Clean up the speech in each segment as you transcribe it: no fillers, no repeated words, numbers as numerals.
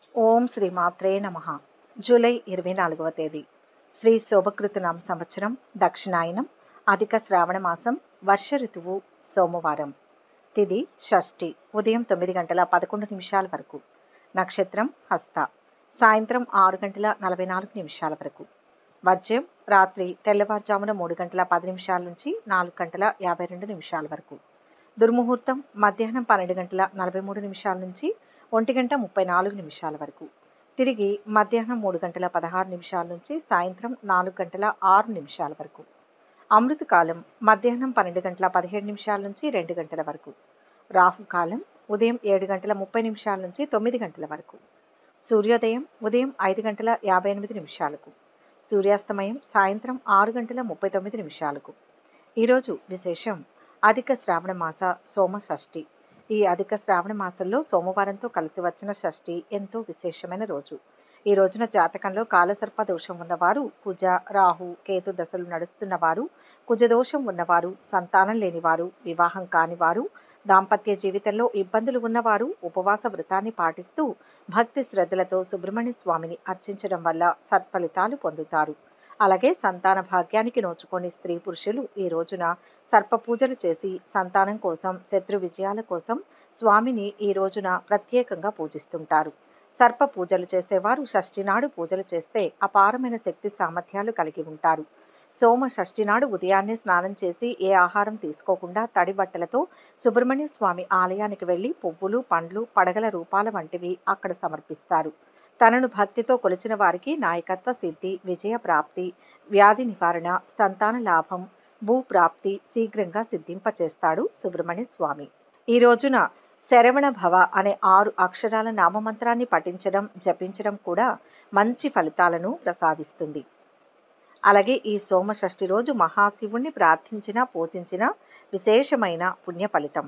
ఓం శ్రీ మాత్రే నమః. జూలై 24వ తేదీ శ్రీ శోభకృతనామ సంవత్సరం దక్షిణాయనం అధిక శ్రావణ మాసం వర్ష ఋతువు సోమవారం. తిథి షష్ఠి ఉదయం 9 గంటల 11 నిమిషాల వరకు. నక్షత్రం హస్త సాయంత్రం 6 గంటల 44 నిమిషాల వరకు. వర్జ్యం రాత్రి తెల్లవారుజామున 3 గంటల 10 నిమిషాల నుంచి 4 గంటల 52 నిమిషాల వరకు. దుర్ముహూర్తం మధ్యాహ్నం 12 గంటల 43 నిమిషాల నుంచి 1 గంట 34 నిమిషాల వరకు. తిరిగి మధ్యాహ్నం 3 గంటల 16 నిమిషాల నుంచి సాయంత్రం 4 గంటల 6 నిమిషాల వరకు. అమృతకాలం మధ్యాహ్నం 12 గంటల 17 నిమిషాల నుంచి 2 గంటల వరకు. రాహుకాలం ఉదయం 7 గంటల 30 నిమిషాల నుంచి 9 గంటల వరకు. సూర్యోదయం ఉదయం 5 గంటల 58 నిమిషాలకు. సూర్యాస్తమయం సాయంత్రం 6 గంటల 39 నిమిషాలకు. ఈరోజు విశేషం అధిక శ్రావణ మాస సోమ షష్ఠి. ఈ అధిక శ్రావణ మాసంలో సోమవారంతో కలిసి వచ్చిన షష్ఠి ఎంతో విశేషమైన రోజు. ఈ రోజున జాతకంలో కాలసర్ప దోషం ఉన్నవారు, కుజ రాహు కేతు దశలు నడుస్తున్నవారు, కుజదోషం ఉన్నవారు, సంతానం లేనివారు, వివాహం కానివారు, దాంపత్య జీవితంలో ఇబ్బందులు ఉన్నవారు ఉపవాస వ్రతాన్ని పాటిస్తూ భక్తి శ్రద్ధలతో సుబ్రహ్మణ్య స్వామిని అర్చించడం వల్ల సత్ఫలితాలు పొందుతారు. అలాగే సంతాన భాగ్యానికి నోచుకొని స్త్రీ పురుషులు ఈ రోజున సర్ప పూజలు చేసి సంతానం కోసం, శత్రు విజయాల కోసం స్వామిని ఈ రోజున ప్రత్యేకంగా పూజిస్తుంటారు. సర్ప పూజలు చేసేవారు షష్ఠి నాడు పూజలు చేస్తే అపారమైన శక్తి సామర్థ్యాలు కలిగి ఉంటారు. సోమ షష్ఠి నాడు ఉదయాన్నే స్నానం చేసి ఏ ఆహారం తీసుకోకుండా తడి బట్టలతో సుబ్రహ్మణ్య స్వామి ఆలయానికి వెళ్లి పువ్వులు, పండ్లు, పడగల రూపాల వంటివి అక్కడ సమర్పిస్తారు. తనను భక్తితో కొలిచిన వారికి నాయకత్వ సిద్ధి, విజయ ప్రాప్తి, వ్యాధి నివారణ, సంతాన లాభం, భూప్రాప్తి శీఘ్రంగా సిద్ధింపచేస్తాడు సుబ్రహ్మణ్య స్వామి. ఈ రోజున శరవణ భవ అనే 6 అక్షరాల నామమంత్రాన్ని పఠించడం, జపించడం కూడా మంచి ఫలితాలను ప్రసాదిస్తుంది. అలాగే ఈ సోమ షష్ఠి రోజు మహాశివుణ్ణి ప్రార్థించిన, పూజించిన విశేషమైన పుణ్య ఫలితం.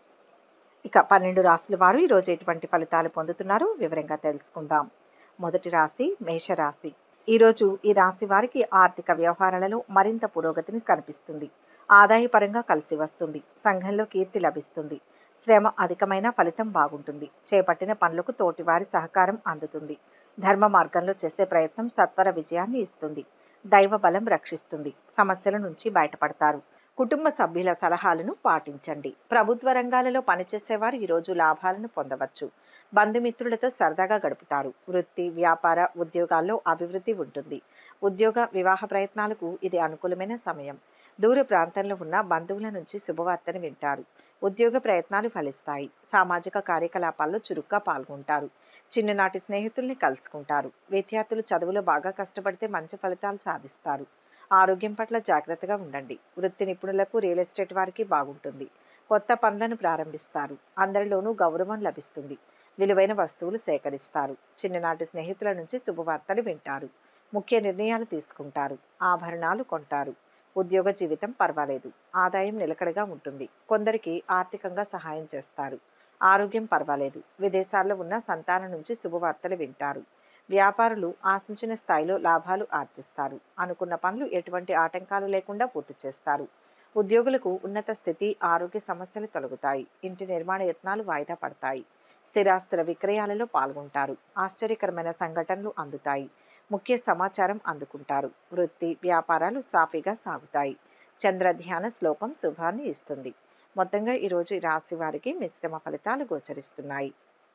ఇక 12 రాశుల వారు ఈరోజు ఎటువంటి ఫలితాలు పొందుతున్నారో వివరంగా తెలుసుకుందాం. మొదటి రాశి మేషరాశి. ఈరోజు ఈ రాశి వారికి ఆర్థిక వ్యవహారాలలో మరింత పురోగతిని కనిపిస్తుంది. ఆదాయపరంగా కలిసి వస్తుంది. సంఘంలో కీర్తి లభిస్తుంది. శ్రమ అధికమైన ఫలితం బాగుంటుంది. చేపట్టిన పనులకు తోటివారి సహకారం అందుతుంది. ధర్మ మార్గంలో చేసే ప్రయత్నం సత్వర విజయాన్ని ఇస్తుంది. దైవ బలం రక్షిస్తుంది. సమస్యల నుంచి బయటపడతారు. కుటుంబ సభ్యుల సలహాలను పాటించండి. ప్రభుత్వ రంగాలలో పనిచేసేవారు ఈరోజు లాభాలను పొందవచ్చు. బంధుమిత్రులతో సరదాగా గడుపుతారు. వృత్తి, వ్యాపార, ఉద్యోగాల్లో అభివృద్ధి ఉంటుంది. ఉద్యోగ, వివాహ ప్రయత్నాలకు ఇది అనుకూలమైన సమయం. దూర ప్రాంతంలో ఉన్న బంధువుల నుంచి శుభవార్తను వింటారు. ఉద్యోగ ప్రయత్నాలు ఫలిస్తాయి. సామాజిక కార్యకలాపాల్లో చురుగ్గా పాల్గొంటారు. చిన్ననాటి స్నేహితుల్ని కలుసుకుంటారు. విద్యార్థులు చదువులో బాగా కష్టపడితే మంచి ఫలితాలు సాధిస్తారు. ఆరోగ్యం పట్ల జాగ్రత్తగా ఉండండి. వృత్తి నిపుణులకు, రియల్ ఎస్టేట్ వారికి బాగుంటుంది. కొత్త పనులను ప్రారంభిస్తారు. అందరిలోనూ గౌరవం లభిస్తుంది. విలువైన వస్తువులు సేకరిస్తారు. చిన్ననాటి స్నేహితుల నుంచి శుభవార్తలు వింటారు. ముఖ్య నిర్ణయాలు తీసుకుంటారు. ఆభరణాలు కొంటారు. ఉద్యోగ జీవితం పర్వాలేదు. ఆదాయం నిలకడగా ఉంటుంది. కొందరికి ఆర్థికంగా సహాయం చేస్తారు. ఆరోగ్యం పర్వాలేదు. విదేశాల్లో ఉన్న సంతానం నుంచి శుభవార్తలు వింటారు. వ్యాపారులు ఆశించిన స్థాయిలో లాభాలు ఆర్జిస్తారు. అనుకున్న పనులు ఎటువంటి ఆటంకాలు లేకుండా పూర్తి చేస్తారు. ఉద్యోగులకు ఉన్నత స్థితి, ఆరోగ్య సమస్యలు తొలగుతాయి. ఇంటి నిర్మాణ యత్నాలు వాయిదా పడతాయి. స్థిరాస్తుల విక్రయాలలో పాల్గొంటారు. ఆశ్చర్యకరమైన సంఘటనలు అందుతాయి. ముఖ్య సమాచారం అందుకుంటారు. వృత్తి, వ్యాపారాలు సాఫీగా సాగుతాయి. చంద్రధ్యాన శ్లోకం శుభాన్ని ఇస్తుంది. మొత్తంగా ఈరోజు ఈ రాశి వారికి మిశ్రమ ఫలితాలు గోచరిస్తున్నాయి.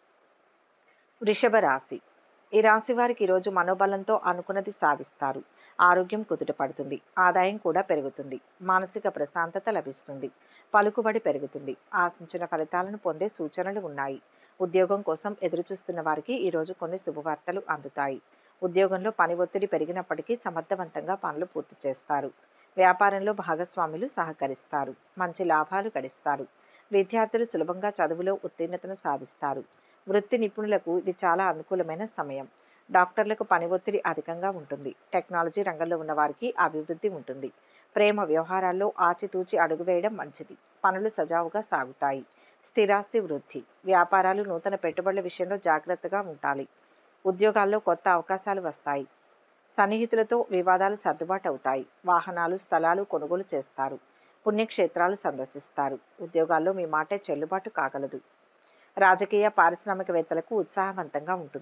వృషభ రాశి. ఈ రాశి వారికి ఈరోజు మనోబలంతో అనుకున్నది సాధిస్తారు. ఆరోగ్యం కుదుటపడుతుంది. ఆదాయం కూడా పెరుగుతుంది. మానసిక ప్రశాంతత లభిస్తుంది. పలుకుబడి పెరుగుతుంది. ఆశించిన ఫలితాలను పొందే సూచనలు ఉన్నాయి. ఉద్యోగం కోసం ఎదురుచూస్తున్న వారికి ఈరోజు కొన్ని శుభవార్తలు అందుతాయి. ఉద్యోగంలో పని ఒత్తిడి పెరిగినప్పటికీ సమర్థవంతంగా పనులు పూర్తి చేస్తారు. వ్యాపారంలో భాగస్వాములు సహకరిస్తారు. మంచి లాభాలు గడిస్తారు. విద్యార్థులు సులభంగా చదువులో ఉత్తీర్ణతను సాధిస్తారు. వృత్తి నిపుణులకు ఇది చాలా అనుకూలమైన సమయం. డాక్టర్లకు పని ఒత్తిడి అధికంగా ఉంటుంది. టెక్నాలజీ రంగంలో ఉన్న వారికి అభివృద్ధి ఉంటుంది. ప్రేమ వ్యవహారాల్లో ఆచితూచి అడుగు వేయడం మంచిది. పనులు సజావుగా సాగుతాయి. స్థిరాస్తి వృద్ధి. వ్యాపారాలు, నూతన పెట్టుబడుల విషయంలో జాగ్రత్తగా ఉండాలి. ఉద్యోగాల్లో కొత్త అవకాశాలు వస్తాయి. సన్నిహితులతో వివాదాలు సర్దుబాటు అవుతాయి. వాహనాలు, స్థలాలు కొనుగోలు చేస్తారు. పుణ్యక్షేత్రాలు సందర్శిస్తారు. ఉద్యోగాల్లో మీ మాటే చెల్లుబాటు కాగలదు. రాజకీయ, పారిశ్రామికవేత్తలకు ఉత్సాహవంతంగా ఉంటుంది.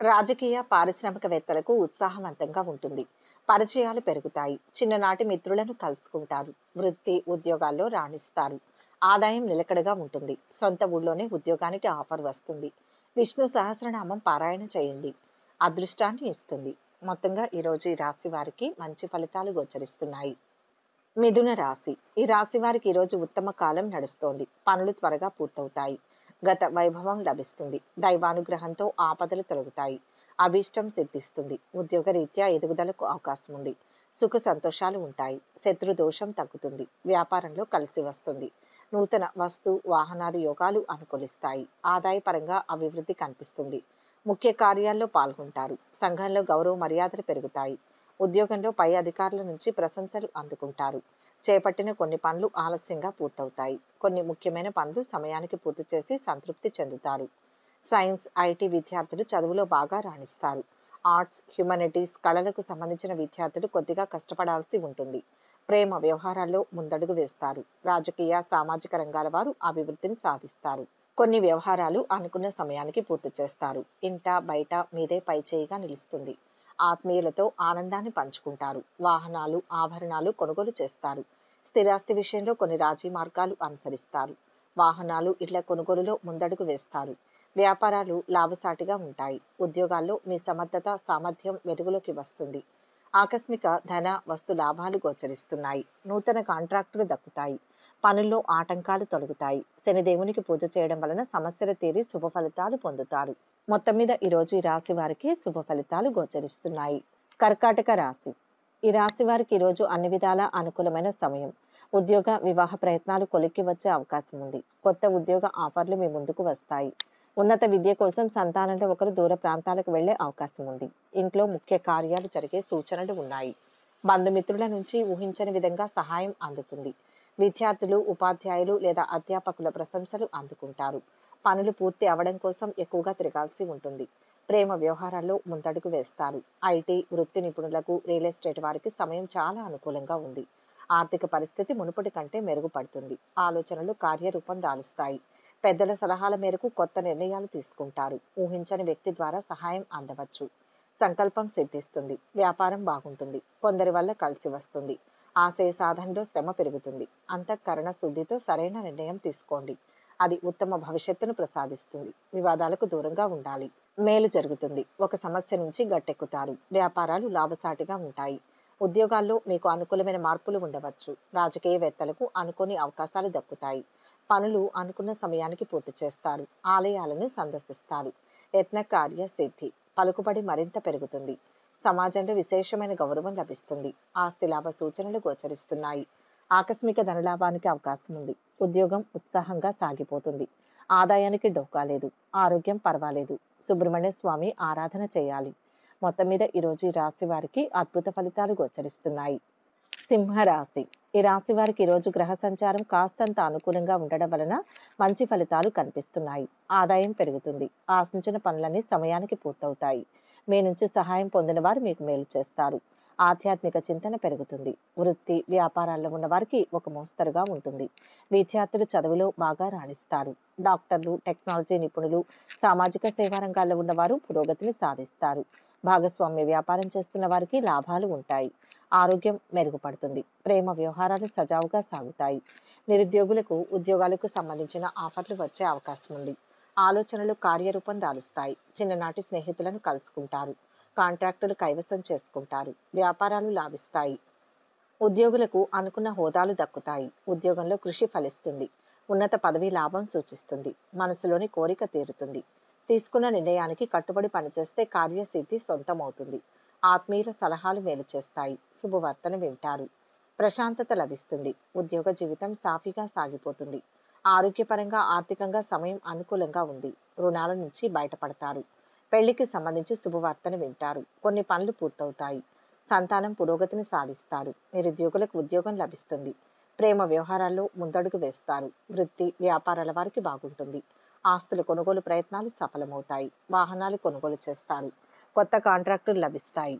రాజకీయ పారిశ్రామికవేత్తలకు ఉత్సాహవంతంగా ఉంటుంది. పరిచయాలు పెరుగుతాయి. చిన్ననాటి మిత్రులను కలుసుకుంటారు. వృత్తి ఉద్యోగాల్లో రాణిస్తారు. ఆదాయం నిలకడగా ఉంటుంది. సొంత ఊళ్ళోనే ఉద్యోగానికి ఆఫర్ వస్తుంది. విష్ణు సహస్రనామం పారాయణ చేయండి. అదృష్టాన్ని ఇస్తుంది. మొత్తంగా ఈరోజు ఈ రాశి వారికి మంచి ఫలితాలు గోచరిస్తున్నాయి. మిథున రాశి. ఈ రాశి వారికి ఈరోజు ఉత్తమ కాలం నడుస్తోంది. పనులు త్వరగా పూర్తవుతాయి. గత వైభవం లభిస్తుంది. దైవానుగ్రహంతో ఆపదలు తొలగుతాయి. అభీష్టం సిద్ధిస్తుంది. ఉద్యోగరీత్యా ఎదుగుదలకు అవకాశం ఉంది. సుఖ సంతోషాలు ఉంటాయి. శత్రు దోషం తగ్గుతుంది. వ్యాపారంలో కలిసి వస్తుంది. నూతన వస్తు వాహనాది యోగాలు అనుకూలిస్తాయి. ఆదాయపరంగా అభివృద్ధి కనిపిస్తుంది. ముఖ్య కార్యాల్లో పాల్గొంటారు. సంఘంలో గౌరవ మర్యాదలు పెరుగుతాయి. ఉద్యోగంలో పై అధికారుల నుంచి ప్రశంసలు అందుకుంటారు. చేపట్టిన కొన్ని పనులు ఆలస్యంగా పూర్తవుతాయి. కొన్ని ముఖ్యమైన పనులు సమయానికి పూర్తి చేసి సంతృప్తి చెందుతారు. సైన్స్, ఐటీ విద్యార్థులు చదువులో బాగా రాణిస్తారు. ఆర్ట్స్, హ్యుమానిటీస్, కళలకు సంబంధించిన విద్యార్థులు కొద్దిగా కష్టపడాల్సి ఉంటుంది. ప్రేమ వ్యవహారాల్లో ముందడుగు వేస్తారు. రాజకీయ, సామాజిక రంగాల వారు అభివృద్ధిని సాధిస్తారు. కొన్ని వ్యవహారాలు అనుకున్న సమయానికి పూర్తి చేస్తారు. ఇంట బయట మీదే పైచేయిగా నిలుస్తుంది. ఆత్మీయులతో ఆనందాన్ని పంచుకుంటారు. వాహనాలు, ఆభరణాలు కొనుగోలు చేస్తారు. స్థిరాస్తి విషయంలో కొన్ని రాజీ మార్గాలు అనుసరిస్తారు. వాహనాలు, ఇళ్ల కొనుగోలులో ముందడుగు వేస్తారు. వ్యాపారాలు లాభసాటిగా ఉంటాయి. ఉద్యోగాల్లో మీ సమర్థత, సామర్థ్యం వెలుగులోకి వస్తుంది. ఆకస్మిక ధన, వస్తు లాభాలు గోచరిస్తున్నాయి. నూతన కాంట్రాక్టులు దక్కుతాయి. పనుల్లో ఆటంకాలు తొలగుతాయి. శనిదేవునికి పూజ చేయడం వలన సమస్యలు తీరి శుభ ఫలితాలు పొందుతారు. మొత్తం మీద ఈరోజు ఈ రాశి వారికి శుభ ఫలితాలు గోచరిస్తున్నాయి. కర్కాటక రాశి. ఈ రాశి వారికి ఈరోజు అన్ని విధాలా అనుకూలమైన సమయం. ఉద్యోగ వివాహ ప్రయత్నాలు కొలిక్కి వచ్చే అవకాశం ఉంది. కొత్త ఉద్యోగ ఆఫర్లు మీ ముందుకు వస్తాయి. ఉన్నత విద్య కోసం సంతానంలో ఒకరు దూర ప్రాంతాలకు వెళ్లే అవకాశం ఉంది. ఇంట్లో ముఖ్య కార్యాలు జరిగే సూచనలు ఉన్నాయి. బంధుమిత్రుల నుంచి ఊహించని విధంగా సహాయం అందుతుంది. విద్యార్థులు, ఉపాధ్యాయులు లేదా అధ్యాపకుల ప్రశంసలు అందుకుంటారు. పనులు పూర్తి అవడం కోసం ఎక్కువగా తిరగాల్సి ఉంటుంది. ప్రేమ వ్యవహారాల్లో ముందడుగు వేస్తారు. ఐటీ, వృత్తి నిపుణులకు, రియల్ ఎస్టేట్ వారికి సమయం చాలా అనుకూలంగా ఉంది. ఆర్థిక పరిస్థితి మునుపటి కంటే మెరుగుపడుతుంది. ఆలోచనలు కార్యరూపం దాలుస్తాయి. పెద్దల సలహాల మేరకు కొత్త నిర్ణయాలు తీసుకుంటారు. ఊహించని వ్యక్తి ద్వారా సహాయం అందవచ్చు. సంకల్పం సిద్ధిస్తుంది. వ్యాపారం బాగుంటుంది. కొందరి వల్ల కలిసి వస్తుంది. ఆశయ సాధనలో శ్రమ పెరుగుతుంది. అంతఃకరణ శుద్ధితో సరైన నిర్ణయం తీసుకోండి. అది ఉత్తమ భవిష్యత్తును ప్రసాదిస్తుంది. వివాదాలకు దూరంగా ఉండాలి. మేలు జరుగుతుంది. ఒక సమస్య నుంచి గట్టెక్కుతారు. వ్యాపారాలు లాభసాటిగా ఉంటాయి. ఉద్యోగాల్లో మీకు అనుకూలమైన మార్పులు ఉండవచ్చు. రాజకీయవేత్తలకు అనుకోని అవకాశాలు దక్కుతాయి. పనులు అనుకున్న సమయానికి పూర్తి చేస్తారు. ఆలయాలను సందర్శిస్తారు. యత్న కార్య సిద్ధి. పలుకుబడి మరింత పెరుగుతుంది. సమాజంలో విశేషమైన గౌరవం లభిస్తుంది. ఆస్తి లాభ సూచనలు గోచరిస్తున్నాయి. ఆకస్మిక ధనలాభానికి అవకాశం ఉంది. ఉద్యోగం ఉత్సాహంగా సాగిపోతుంది. ఆదాయానికి డోకా లేదు. ఆరోగ్యం పర్వాలేదు. సుబ్రహ్మణ్య స్వామి ఆరాధన చేయాలి. మొత్తం మీద ఈరోజు ఈ రాశి వారికి అద్భుత ఫలితాలు గోచరిస్తున్నాయి. సింహరాశి. ఈ రాశి వారికి ఈరోజు గ్రహ సంచారం కాస్తంత అనుకూలంగా ఉండడం వలన మంచి ఫలితాలు కనిపిస్తున్నాయి. ఆదాయం పెరుగుతుంది. ఆశించిన పనులన్నీ సమయానికి పూర్తవుతాయి. మీ నుంచి సహాయం పొందిన వారు మీకు మేలు చేస్తారు. ఆధ్యాత్మిక చింతన పెరుగుతుంది. వృత్తి వ్యాపారాల్లో ఉన్న వారికి ఒక మోస్తరుగా ఉంటుంది. విద్యార్థులు చదువులో బాగా రాణిస్తారు. డాక్టర్లు, టెక్నాలజీ నిపుణులు, సామాజిక సేవా రంగాల్లో ఉన్నవారు పురోగతిని సాధిస్తారు. భాగస్వామ్య వ్యాపారం చేస్తున్న వారికి లాభాలు ఉంటాయి. ఆరోగ్యం మెరుగుపడుతుంది. ప్రేమ వ్యవహారాలు సజావుగా సాగుతాయి. నిరుద్యోగులకు ఉద్యోగాలకు సంబంధించిన ఆఫర్లు వచ్చే అవకాశం ఉంది. ఆలోచనలు కార్యరూపం దాలుస్తాయి. చిన్ననాటి స్నేహితులను కలుసుకుంటారు. కాంట్రాక్టులు కైవసం చేసుకుంటారు. వ్యాపారాలు లాభిస్తాయి. ఉద్యోగులకు అనుకున్న హోదాలు దక్కుతాయి. ఉద్యోగంలో కృషి ఫలిస్తుంది. ఉన్నత పదవి లాభం సూచిస్తుంది. మనసులోని కోరిక తీరుతుంది. తీసుకున్న నిర్ణయానికి కట్టుబడి పనిచేస్తే కార్యసిద్ధి సొంతమవుతుంది. ఆత్మీయుల సలహాలు మేలు చేస్తాయి. శుభవార్తను వింటారు. ప్రశాంతత లభిస్తుంది. ఉద్యోగ జీవితం సాఫీగా సాగిపోతుంది. ఆరోగ్యపరంగా, ఆర్థికంగా సమయం అనుకూలంగా ఉంది. రుణాల నుంచి బయటపడతారు. పెళ్లికి సంబంధించి శుభవార్తను వింటారు. కొన్ని పనులు పూర్తవుతాయి. సంతానం పురోగతిని సాధిస్తారు. నిరుద్యోగులకు ఉద్యోగం లభిస్తుంది. ప్రేమ వ్యవహారాల్లో ముందడుగు వేస్తారు. వృత్తి వ్యాపారాల వారికి బాగుంటుంది. ఆస్తుల కొనుగోలు ప్రయత్నాలు సఫలమవుతాయి. వాహనాలు కొనుగోలు చేస్తారు. కొత్త కాంట్రాక్టులు లభిస్తాయి.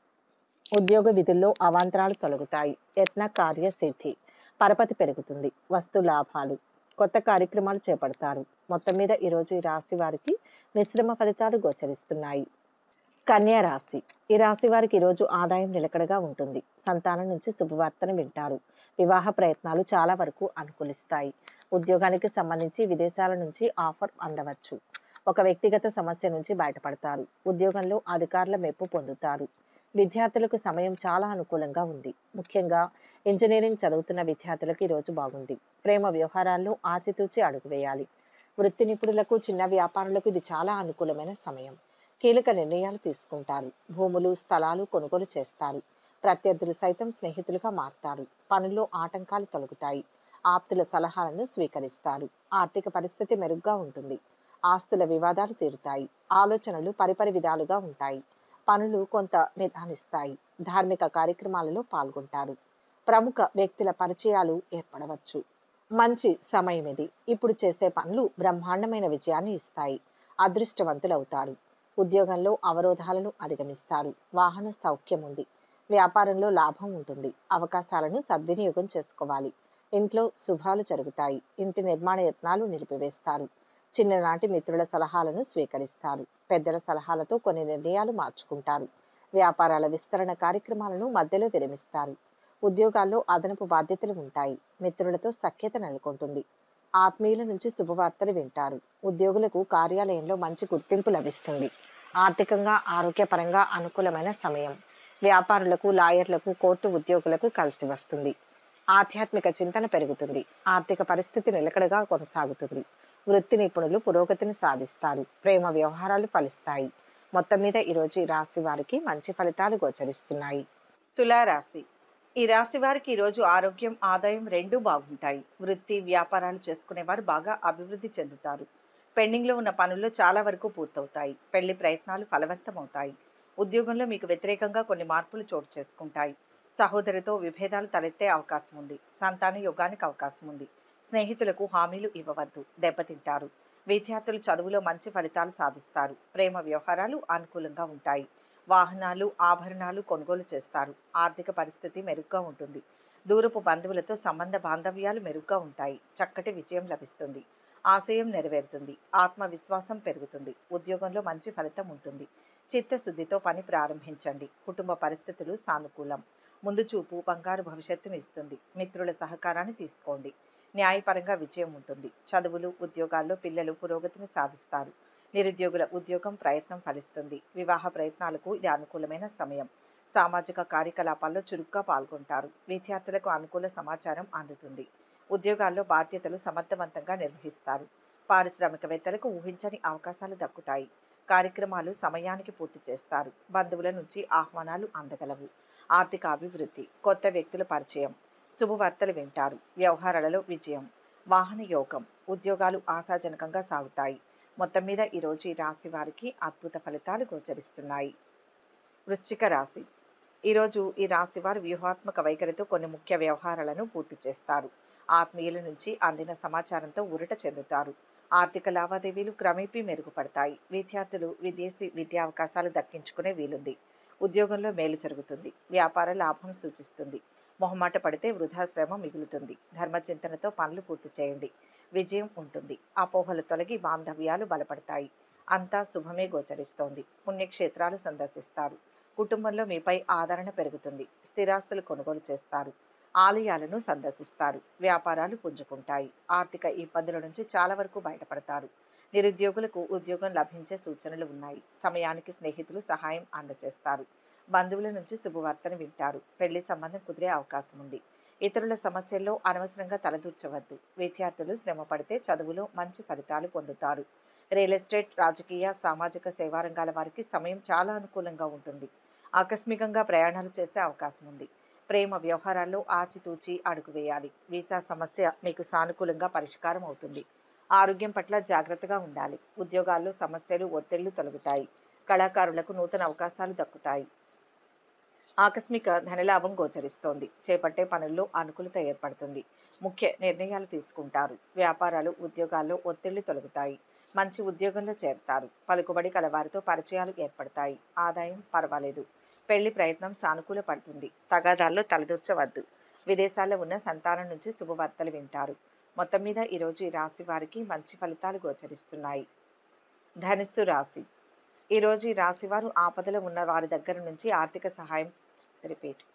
ఉద్యోగ విధుల్లో అవాంతరాలు తొలగుతాయి. యత్న కార్య సిద్ధి. పరపతి పెరుగుతుంది. వస్తు లాభాలు. కొత్త కార్యక్రమాలు చేపడతారు. మొత్తం మీద ఈరోజు ఈ రాశి వారికి మిశ్రమ ఫలితాలు గోచరిస్తున్నాయి. కన్యా రాశి. ఈ రాశి వారికి ఈరోజు ఆదాయం నిలకడగా ఉంటుంది. సంతానం నుంచి శుభవార్తను వింటారు. వివాహ ప్రయత్నాలు చాలా వరకు అనుకూలిస్తాయి. ఉద్యోగానికి సంబంధించి విదేశాల నుంచి ఆఫర్ అందవచ్చు. ఒక వ్యక్తిగత సమస్య నుంచి బయటపడతారు. ఉద్యోగంలో అధికారుల మెప్పు పొందుతారు. విద్యార్థులకు సమయం చాలా అనుకూలంగా ఉంది. ముఖ్యంగా ఇంజనీరింగ్ చదువుతున్న విద్యార్థులకు ఈరోజు బాగుంది. ప్రేమ వ్యవహారాల్లో ఆచితూచి అడుగు వేయాలి. వృత్తి నిపుణులకు, చిన్న వ్యాపారులకు ఇది చాలా అనుకూలమైన సమయం. కీలక నిర్ణయాలు తీసుకుంటారు. భూములు, స్థలాలు కొనుగోలు చేస్తారు. ప్రత్యర్థులు సైతం స్నేహితులుగా మారతారు. పనుల్లో ఆటంకాలు తొలగుతాయి. ఆప్తుల సలహాలను స్వీకరిస్తారు. ఆర్థిక పరిస్థితి మెరుగ్గా ఉంటుంది. ఆస్తుల వివాదాలు తీరుతాయి. ఆలోచనలు పరిపరి విధాలుగా ఉంటాయి. పనులు కొంత నిదానిస్తాయి. ధార్మిక కార్యక్రమాలలో పాల్గొంటారు. ప్రముఖ వ్యక్తుల పరిచయాలు ఏర్పడవచ్చు. మంచి సమయం ఇది. ఇప్పుడు చేసే పనులు బ్రహ్మాండమైన విజయాన్ని ఇస్తాయి. అదృష్టవంతులవుతారు. ఉద్యోగంలో అవరోధాలను అధిగమిస్తారు. వాహన సౌఖ్యం ఉంది. వ్యాపారంలో లాభం ఉంటుంది. అవకాశాలను సద్వినియోగం చేసుకోవాలి. ఇంట్లో శుభాలు జరుగుతాయి. ఇంటి నిర్మాణ యత్నాలు నిలిపివేస్తారు. చిన్ననాటి మిత్రుల సలహాలను స్వీకరిస్తారు. పెద్దల సలహాలతో కొన్ని నిర్ణయాలు మార్చుకుంటారు. వ్యాపారాల విస్తరణ కార్యక్రమాలను మధ్యలో విరమిస్తారు. ఉద్యోగాల్లో అదనపు బాధ్యతలు ఉంటాయి. మిత్రులతో సఖ్యత నెలకొంటుంది. ఆత్మీయుల నుంచి శుభవార్తలు వింటారు. ఉద్యోగులకు కార్యాలయంలో మంచి గుర్తింపు లభిస్తుంది. ఆర్థికంగా, ఆరోగ్యపరంగా అనుకూలమైన సమయం. వ్యాపారులకు, లాయర్లకు, కోర్టు ఉద్యోగులకు కలిసి వస్తుంది. ఆధ్యాత్మిక చింతన పెరుగుతుంది. ఆర్థిక పరిస్థితి నిలకడగా కొనసాగుతుంది. వృత్తి నిపుణులు పురోగతిని సాధిస్తారు. ప్రేమ వ్యవహారాలు ఫలిస్తాయి. మొత్తం మీద ఈరోజు ఈ రాశి వారికి మంచి ఫలితాలు గోచరిస్తున్నాయి. తులారాశి. ఈ రాశి వారికి ఈరోజు ఆరోగ్యం, ఆదాయం రెండూ బాగుంటాయి. వృత్తి, వ్యాపారాలు చేసుకునే వారు బాగా అభివృద్ధి చెందుతారు. పెండింగ్లో ఉన్న పనుల్లో చాలా వరకు పూర్తవుతాయి. పెళ్లి ప్రయత్నాలు ఫలవంతమవుతాయి. ఉద్యోగంలో మీకు వ్యతిరేకంగా కొన్ని మార్పులు చోటు చేసుకుంటాయి. సహోదరితో విభేదాలు తలెత్తే అవకాశం ఉంది. సంతాన యోగానికి అవకాశం ఉంది. స్నేహితులకు హామీలు ఇవ్వవద్దు, దెబ్బతింటారు. విద్యార్థులు చదువులో మంచి ఫలితాలు సాధిస్తారు. ప్రేమ వ్యవహారాలు అనుకూలంగా ఉంటాయి. వాహనాలు, ఆభరణాలు కొనుగోలు చేస్తారు. ఆర్థిక పరిస్థితి మెరుగ్గా ఉంటుంది. దూరపు బంధువులతో సంబంధ బాంధవ్యాలు మెరుగ్గా ఉంటాయి. చక్కటి విజయం లభిస్తుంది. ఆశయం నెరవేరుతుంది. ఆత్మవిశ్వాసం పెరుగుతుంది. ఉద్యోగంలో మంచి ఫలితం ఉంటుంది. చిత్తశుద్ధితో పని ప్రారంభించండి. కుటుంబ పరిస్థితులు సానుకూలం. ముందు చూపు బంగారు భవిష్యత్తును ఇస్తుంది. మిత్రుల సహకారాన్ని తీసుకోండి. న్యాయపరంగా విజయం ఉంటుంది. చదువులు, ఉద్యోగాల్లో పిల్లలు పురోగతిని సాధిస్తారు. నిరుద్యోగుల ఉద్యోగం ప్రయత్నం ఫలిస్తుంది. వివాహ ప్రయత్నాలకు ఇది అనుకూలమైన సమయం. సామాజిక కార్యకలాపాల్లో చురుగ్గా పాల్గొంటారు. విద్యార్థులకు అనుకూల సమాచారం అందుతుంది. ఉద్యోగాల్లో బాధ్యతలు సమర్థవంతంగా నిర్వహిస్తారు. పారిశ్రామికవేత్తలకు ఊహించని అవకాశాలు దక్కుతాయి. కార్యక్రమాలు సమయానికి పూర్తి చేస్తారు. బంధువుల నుంచి ఆహ్వానాలు అందగలవు. ఆర్థిక అభివృద్ధి, కొత్త వ్యక్తుల పరిచయం, శుభవార్తలు వింటారు. వ్యవహారాలలో విజయం, వాహన యోగం, ఉద్యోగాలు ఆశాజనకంగా సాగుతాయి. మొత్తం మీద ఈరోజు ఈ రాశి వారికి అద్భుత ఫలితాలు గోచరిస్తున్నాయి. వృశ్చిక రాశి. ఈరోజు ఈ రాశి వారు వ్యూహాత్మక వైఖరితో కొన్ని ముఖ్య వ్యవహారాలను పూర్తి చేస్తారు. ఆత్మీయుల నుంచి అందిన సమాచారంతో ఊరట చెందుతారు. ఆర్థిక లావాదేవీలు క్రమేపీ మెరుగుపడతాయి. విద్యార్థులు విదేశీ విద్యావకాశాలు దక్కించుకునే వీలుంది. ఉద్యోగంలో మేలు జరుగుతుంది. వ్యాపార లాభం సూచిస్తుంది. మొహమాట పడితే వృధా శ్రమ మిగులుతుంది. ధర్మచింతనతో పనులు పూర్తి చేయండి. విజయం ఉంటుంది. అపోహలు తొలగి బాంధవ్యాలు బలపడతాయి. అంతా శుభమే గోచరిస్తోంది. పుణ్యక్షేత్రాలు సందర్శిస్తారు. కుటుంబంలో మీపై ఆదరణ పెరుగుతుంది. స్థిరాస్తులు కొనుగోలు చేస్తారు. ఆలయాలను సందర్శిస్తారు. వ్యాపారాలు పుంజుకుంటాయి. ఆర్థిక ఇబ్బందుల నుంచి చాలా వరకు బయటపడతారు. నిరుద్యోగులకు ఉద్యోగం లభించే సూచనలు ఉన్నాయి. సమయానికి స్నేహితులు సహాయం అందజేస్తారు. బంధువుల నుంచి శుభవార్తను వింటారు. పెళ్లి సంబంధం కుదిరే అవకాశం ఉంది. ఇతరుల సమస్యల్లో అనవసరంగా తలదూర్చవద్దు. విద్యార్థులు శ్రమ పడితే చదువులో మంచి ఫలితాలు పొందుతారు. రియల్ ఎస్టేట్, రాజకీయ, సామాజిక సేవా రంగాల వారికి సమయం చాలా అనుకూలంగా ఉంటుంది. ఆకస్మికంగా ప్రయాణాలు చేసే అవకాశం ఉంది. ప్రేమ వ్యవహారాల్లో ఆచితూచి అడుగు వేయాలి. వీసా సమస్య మీకు సానుకూలంగా పరిష్కారం అవుతుంది. ఆరోగ్యం పట్ల జాగ్రత్తగా ఉండాలి. ఉద్యోగాల్లో సమస్యలు, ఒత్తిళ్లు తొలగుతాయి. కళాకారులకు నూతన అవకాశాలు దక్కుతాయి. ఆకస్మిక ధనలాభం గోచరిస్తోంది. చేపట్టే పనుల్లో అనుకూలత ఏర్పడుతుంది. ముఖ్య నిర్ణయాలు తీసుకుంటారు. వ్యాపారాలు, ఉద్యోగాల్లో ఒత్తిళ్లు తొలగుతాయి. మంచి ఉద్యోగంలో చేరతారు. పలుకుబడి కలవారితో పరిచయాలు ఏర్పడతాయి. ఆదాయం పర్వాలేదు. పెళ్లి ప్రయత్నం సానుకూల పడుతుంది. తగాదాల్లో తలదూర్చవద్దు. విదేశాల్లో ఉన్న సంతానం నుంచి శుభవార్తలు వింటారు. మొత్తం మీద ఈరోజు ఈ రాశి వారికి మంచి ఫలితాలు గోచరిస్తున్నాయి. ధనుస్సు రాశి. ఈరోజు ఈ రాశివారు ఆపదలో ఉన్న వారి దగ్గర నుంచి ఆర్థిక సహాయం రిపీట్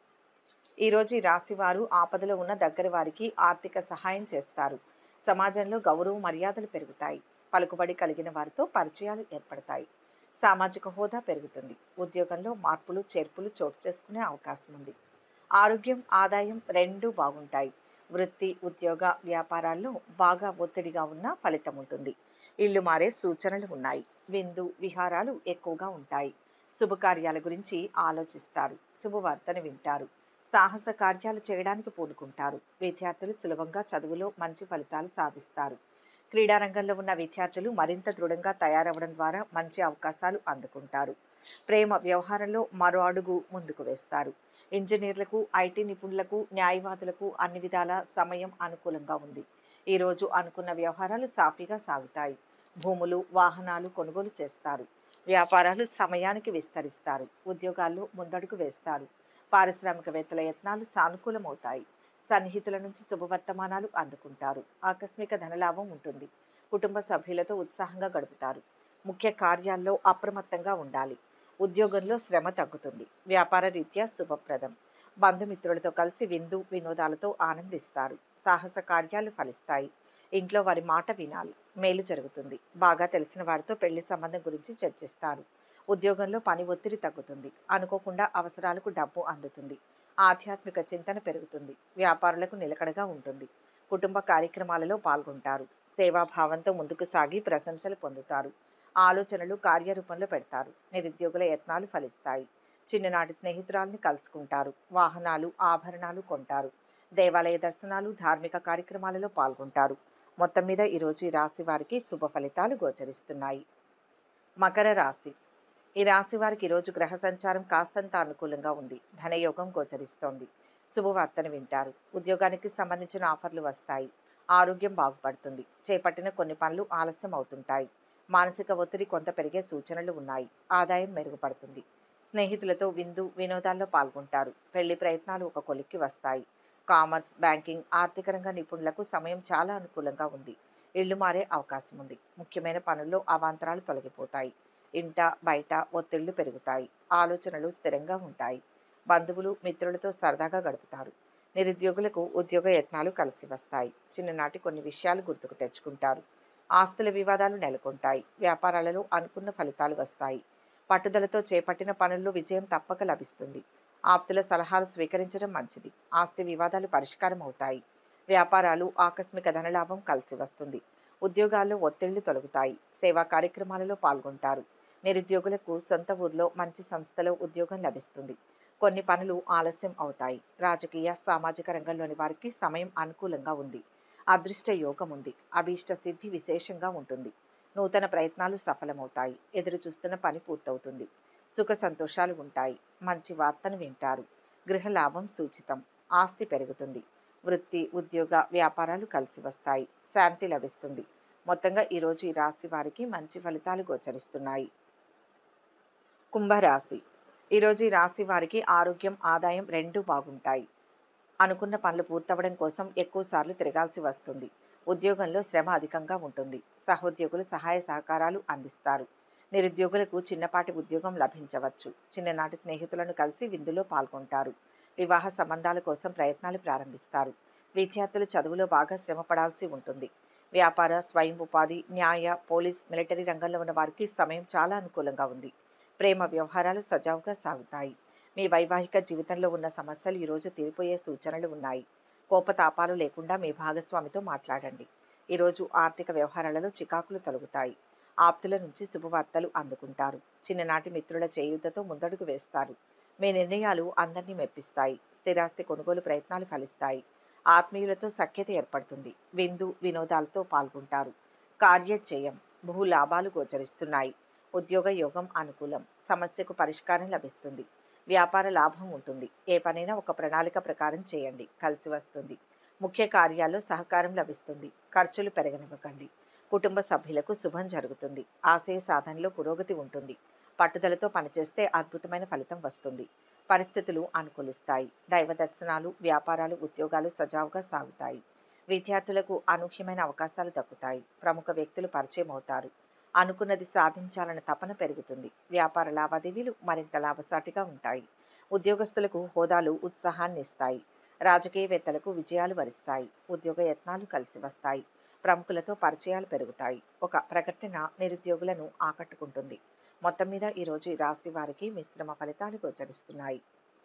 ఈరోజు ఈ రాశివారు ఆపదలో ఉన్న దగ్గర వారికి ఆర్థిక సహాయం చేస్తారు. సమాజంలో గౌరవ మర్యాదలు పెరుగుతాయి. పలుకుబడి కలిగిన వారితో పరిచయాలు ఏర్పడతాయి. సామాజిక హోదా పెరుగుతుంది. ఉద్యోగంలో మార్పులు చేర్పులు చోటు చేసుకునే అవకాశం ఉంది. ఆరోగ్యం ఆదాయం రెండూ బాగుంటాయి. వృత్తి ఉద్యోగ వ్యాపారాల్లో బాగా ఒత్తిడిగా ఉన్న ఫలితం ఉంటుంది. ఇల్లు మారే సూచనలు ఉన్నాయి. విందు విహారాలు ఎక్కువగా ఉంటాయి. శుభకార్యాల గురించి ఆలోచిస్తారు. శుభవార్తను వింటారు. సాహస కార్యాలు చేయడానికి పూనుకుంటారు. విద్యార్థులు సులభంగా చదువులో మంచి ఫలితాలు సాధిస్తారు. క్రీడారంగంలో ఉన్న విద్యార్థులు మరింత దృఢంగా తయారవడం ద్వారా మంచి అవకాశాలు అందుకుంటారు. ప్రేమ వ్యవహారంలో మరో అడుగు ముందుకు వేస్తారు. ఇంజనీర్లకు ఐటీ నిపుణులకు న్యాయవాదులకు అన్ని విధాల సమయం అనుకూలంగా ఉంది. ఈరోజు అనుకున్న వ్యవహారాలు సాఫీగా సాగుతాయి. భూములు వాహనాలు కొనుగోలు చేస్తారు. వ్యాపారాలు సమయానికి విస్తరిస్తారు. ఉద్యోగాల్లో ముందడుగు వేస్తారు. పారిశ్రామికవేత్తల యత్నాలు సానుకూలమవుతాయి. సన్నిహితుల నుంచి శుభవర్తమానాలు అందుకుంటారు. ఆకస్మిక ధనలాభం ఉంటుంది. కుటుంబ సభ్యులతో ఉత్సాహంగా గడుపుతారు. ముఖ్య కార్యాల్లో అప్రమత్తంగా ఉండాలి. ఉద్యోగంలో శ్రమ తగ్గుతుంది. వ్యాపార రీత్యా శుభప్రదం. బంధుమిత్రులతో కలిసి విందు వినోదాలతో ఆనందిస్తారు. సాహస కార్యాలు ఫలిస్తాయి. ఇంట్లో వారి మాట వినాలి. మేలు జరుగుతుంది. బాగా తెలిసిన వారితో పెళ్లి సంబంధం గురించి చర్చిస్తారు. ఉద్యోగంలో పని ఒత్తిడి తగ్గుతుంది. అనుకోకుండా అవసరాలకు డబ్బు అందుతుంది. ఆధ్యాత్మిక చింతన పెరుగుతుంది. వ్యాపారులకు నిలకడగా ఉంటుంది. కుటుంబ కార్యక్రమాలలో పాల్గొంటారు. సేవాభావంతో ముందుకు సాగి ప్రశంసలు పొందుతారు. ఆలోచనలు కార్యరూపంలో పెడతారు. నిరుద్యోగుల యత్నాలు ఫలిస్తాయి. చిన్ననాటి స్నేహితురాల్ని కలుసుకుంటారు. వాహనాలు ఆభరణాలు కొంటారు. దేవాలయ దర్శనాలు ధార్మిక కార్యక్రమాలలో పాల్గొంటారు. మొత్తం మీద ఈరోజు ఈ రాశి వారికి శుభ ఫలితాలు గోచరిస్తున్నాయి. మకర రాశి. ఈ రాశి వారికి ఈరోజు గ్రహ సంచారం కాస్తంత అనుకూలంగా ఉంది. ధనయోగం గోచరిస్తోంది. శుభవార్తను వింటారు. ఉద్యోగానికి సంబంధించిన ఆఫర్లు వస్తాయి. ఆరోగ్యం బాగుపడుతుంది. చేపట్టిన కొన్ని పనులు ఆలస్యం అవుతుంటాయి. మానసిక ఒత్తిడి కొంత పెరిగే సూచనలు ఉన్నాయి. ఆదాయం మెరుగుపడుతుంది. స్నేహితులతో విందు వినోదాల్లో పాల్గొంటారు. పెళ్లి ప్రయత్నాలు ఒక కొలిక్కి వస్తాయి. కామర్స్ బ్యాంకింగ్ ఆర్థిక రంగ నిపుణులకు సమయం చాలా అనుకూలంగా ఉంది. ఇళ్లు మారే అవకాశం ఉంది. ముఖ్యమైన పనుల్లో అవాంతరాలు తొలగిపోతాయి. ఇంట బయట ఒత్తిళ్లు పెరుగుతాయి. ఆలోచనలు స్థిరంగా ఉంటాయి. బంధువులు మిత్రులతో సరదాగా గడుపుతారు. నిరుద్యోగులకు ఉద్యోగ యత్నాలు కలిసి వస్తాయి. చిన్ననాటి కొన్ని విషయాలు గుర్తుకు తెచ్చుకుంటారు. ఆస్తుల వివాదాలు నెలకొంటాయి. వ్యాపారాలలో అనుకున్న ఫలితాలు వస్తాయి. పట్టుదలతో చేపట్టిన పనుల్లో విజయం తప్పక లభిస్తుంది. ఆప్తుల సలహాలు స్వీకరించడం మంచిది. ఆస్తి వివాదాలు పరిష్కారం అవుతాయి. వ్యాపారాలు ఆకస్మిక ధనలాభం కలిసి వస్తుంది. ఉద్యోగాల్లో ఒత్తిళ్లు తొలగుతాయి. సేవా కార్యక్రమాలలో పాల్గొంటారు. నిరుద్యోగులకు సొంత ఊర్లో మంచి సంస్థలో ఉద్యోగం లభిస్తుంది. కొన్ని పనులు ఆలస్యం అవుతాయి. రాజకీయ సామాజిక రంగంలోని వారికి సమయం అనుకూలంగా ఉంది. అదృష్ట యోగం ఉంది. అభీష్ట సిద్ధి విశేషంగా ఉంటుంది. నూతన ప్రయత్నాలు సఫలమవుతాయి. ఎదురు చూస్తున్న పని పూర్తవుతుంది. సుఖ సంతోషాలు ఉంటాయి. మంచి వార్తను వింటారు. గృహ లాభం సూచితం. ఆస్తి పెరుగుతుంది. వృత్తి ఉద్యోగ వ్యాపారాలు కలిసి వస్తాయి. శాంతి లభిస్తుంది. మొత్తంగా ఈరోజు ఈ రాశి వారికి మంచి ఫలితాలు గోచరిస్తున్నాయి. కుంభరాశి. ఈరోజు ఈ రాశి వారికి ఆరోగ్యం ఆదాయం రెండూ బాగుంటాయి. అనుకున్న పనులు పూర్తవడం కోసం ఎక్కువసార్లు తిరగాల్సి వస్తుంది. ఉద్యోగంలో శ్రమ అధికంగా ఉంటుంది. సహోద్యోగులు సహాయ సహకారాలు అందిస్తారు. నిరుద్యోగులకు చిన్నపాటి ఉద్యోగం లభించవచ్చు. చిన్ననాటి స్నేహితులను కలిసి విందులో పాల్గొంటారు. వివాహ సంబంధాల కోసం ప్రయత్నాలు ప్రారంభిస్తారు. విద్యార్థులు చదువులో బాగా శ్రమ పడాల్సి ఉంటుంది. వ్యాపార స్వయం ఉపాధి న్యాయ పోలీస్ మిలిటరీ రంగంలో ఉన్న వారికి సమయం చాలా అనుకూలంగా ఉంది. ప్రేమ వ్యవహారాలు సజావుగా సాగుతాయి. మీ వైవాహిక జీవితంలో ఉన్న సమస్యలు ఈరోజు తీరిపోయే సూచనలు ఉన్నాయి. కోపతాపాలు లేకుండా మీ భాగస్వామితో మాట్లాడండి. ఈరోజు ఆర్థిక వ్యవహారాలలో చికాకులు తొలగుతాయి. ఆప్తుల నుంచి శుభవార్తలు అందుకుంటారు. చిన్ననాటి మిత్రుల చేయూతతో ముందడుగు వేస్తారు. మీ నిర్ణయాలు అందరినీ మెప్పిస్తాయి. స్థిరాస్తి కొనుగోలు ప్రయత్నాలు ఫలిస్తాయి. ఆత్మీయులతో సఖ్యత ఏర్పడుతుంది. విందు వినోదాలతో పాల్గొంటారు. కార్యజయం భూ లాభాలు గోచరిస్తున్నాయి. ఉద్యోగ యోగం అనుకూలం. సమస్యకు పరిష్కారం లభిస్తుంది. వ్యాపార లాభం ఉంటుంది. ఏ పనైనా ఒక ప్రణాళిక ప్రకారం చేయండి. కలిసి వస్తుంది. ముఖ్య కార్యాల్లో సహకారం లభిస్తుంది. ఖర్చులు పెరగనివ్వకండి. కుటుంబ సభ్యులకు శుభం జరుగుతుంది. ఆశయ సాధనలో పురోగతి ఉంటుంది. పట్టుదలతో పనిచేస్తే అద్భుతమైన ఫలితం వస్తుంది. పరిస్థితులు అనుకూలిస్తాయి. దైవ దర్శనాలు వ్యాపారాలు ఉద్యోగాలు సజావుగా సాగుతాయి. విద్యార్థులకు అనూహ్యమైన అవకాశాలు దక్కుతాయి. ప్రముఖ వ్యక్తులు పరిచయం అవుతారు. అనుకున్నది సాధించాలన్న తపన పెరుగుతుంది. వ్యాపార లావాదేవీలు మరింత లాభసాటిగా ఉంటాయి. ఉద్యోగస్తులకు హోదాలు ఉత్సాహాన్ని ఇస్తాయి. రాజకీయవేత్తలకు విజయాలు వరిస్తాయి. ఉద్యోగ యత్నాలు కలిసి వస్తాయి. ప్రముఖులతో పరిచయాలు పెరుగుతాయి. ఒక ప్రకటన నిరుద్యోగులను ఆకట్టుకుంటుంది. మొత్తం మీద ఈరోజు ఈ రాశి వారికి మిశ్రమ ఫలితాలు గోచరిస్తున్నాయి.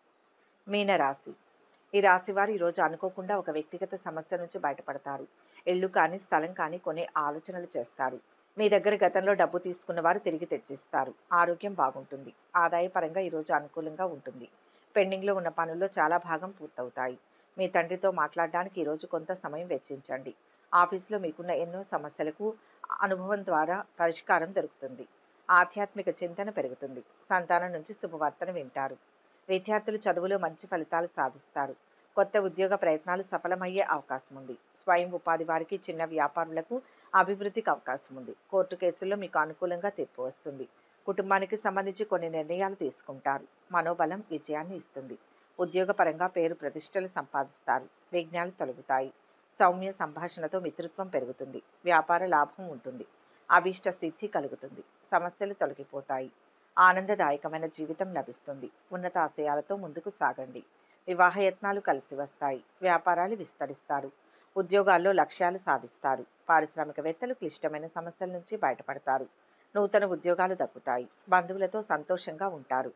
మీనరాశి. ఈ రాశివారు ఈరోజు అనుకోకుండా ఒక వ్యక్తిగత సమస్య నుంచి బయటపడతారు. ఇల్లు కానీ స్థలం కానీ కొనే ఆలోచనలు చేస్తారు. మీ దగ్గర గతంలో డబ్బు తీసుకున్న వారు తిరిగి తెచ్చిస్తారు. ఆరోగ్యం బాగుంటుంది. ఆదాయపరంగా ఈరోజు అనుకూలంగా ఉంటుంది. పెండింగ్లో ఉన్న పనుల్లో చాలా భాగం పూర్తవుతాయి. మీ తండ్రితో మాట్లాడడానికి ఈరోజు కొంత సమయం వెచ్చించండి. ఆఫీసులో మీకున్న ఎన్నో సమస్యలకు అనుభవం ద్వారా పరిష్కారం దొరుకుతుంది. ఆధ్యాత్మిక చింతన పెరుగుతుంది. సంతానం నుంచి శుభవార్తను వింటారు. విద్యార్థులు చదువులో మంచి ఫలితాలు సాధిస్తారు. కొత్త ఉద్యోగ ప్రయత్నాలు సఫలమయ్యే అవకాశం ఉంది. స్వయం ఉపాధి వారికి, చిన్న వ్యాపారులకు అభివృద్ధికి అవకాశం ఉంది. కోర్టు కేసుల్లో మీకు అనుకూలంగా తీర్పు వస్తుంది. కుటుంబానికి సంబంధించి కొన్ని నిర్ణయాలు తీసుకుంటారు. మనోబలం విజయాన్ని ఇస్తుంది. ఉద్యోగపరంగా పేరు ప్రతిష్టలు సంపాదిస్తారు. విఘ్నాలు తొలగుతాయి. సౌమ్య సంభాషణతో మిత్రత్వం పెరుగుతుంది. వ్యాపార లాభం ఉంటుంది. అభీష్ట సిద్ధి కలుగుతుంది. సమస్యలు తొలగిపోతాయి. ఆనందదాయకమైన జీవితం లభిస్తుంది. ఉన్నత ఆశయాలతో ముందుకు సాగండి. వివాహయత్నాలు కలిసి వస్తాయి. వ్యాపారాలు విస్తరిస్తారు. ఉద్యోగాల్లో లక్ష్యాలు సాధిస్తారు. పారిశ్రామికవేత్తలు క్లిష్టమైన సమస్యల నుంచి బయటపడతారు. నూతన ఉద్యోగాలు దక్కుతాయి. బంధువులతో సంతోషంగా ఉంటారు.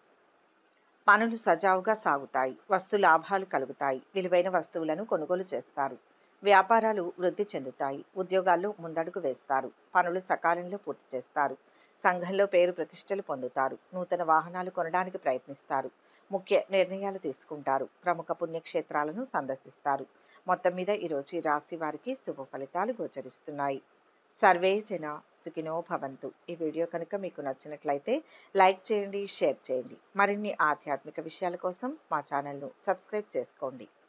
పనులు సజావుగా సాగుతాయి. వస్తు లాభాలు కలుగుతాయి. విలువైన వస్తువులను కొనుగోలు చేస్తారు. వ్యాపారాలు వృద్ధి చెందుతాయి. ఉద్యోగాల్లో ముందడుగు వేస్తారు. పనులు సకాలంలో పూర్తి చేస్తారు. సంఘంలో పేరు ప్రతిష్టలు పొందుతారు. నూతన వాహనాలు కొనడానికి ప్రయత్నిస్తారు. ముఖ్య నిర్ణయాలు తీసుకుంటారు. ప్రముఖ పుణ్యక్షేత్రాలను సందర్శిస్తారు. మొత్తం మీద ఈరోజు ఈ రాశి వారికి శుభ ఫలితాలు గోచరిస్తున్నాయి. సర్వే జన సుఖినో భవంతు. ఈ వీడియో కనుక మీకు నచ్చినట్లయితే లైక్ చేయండి, షేర్ చేయండి. మరిన్ని ఆధ్యాత్మిక విషయాల కోసం మా ఛానల్ను సబ్స్క్రైబ్ చేసుకోండి.